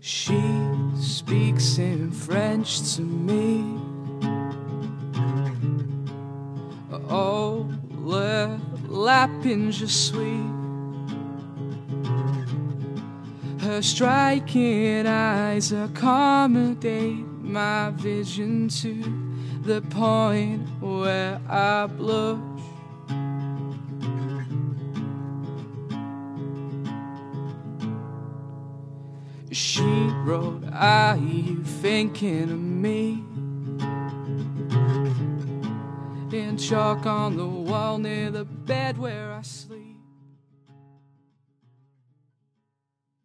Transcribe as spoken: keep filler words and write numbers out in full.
She speaks in French to me. Oh, le lapin je suis. Her striking eyes accommodate my vision to the point where I blush. She wrote, "Are you thinking of me?" in chalk on the wall near the bed where I sleep.